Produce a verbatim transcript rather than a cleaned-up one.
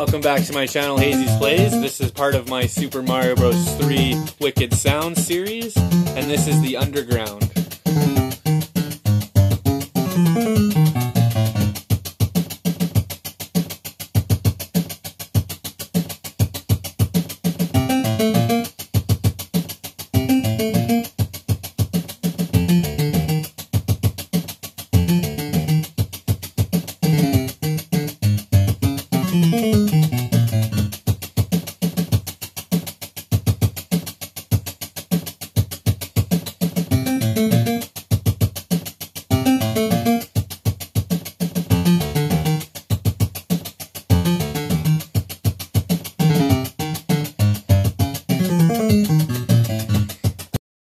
welcome back to my channel, Hazys Plays. This is part of my Super Mario Bros. three Wicked Sounds series, and this is the Underground.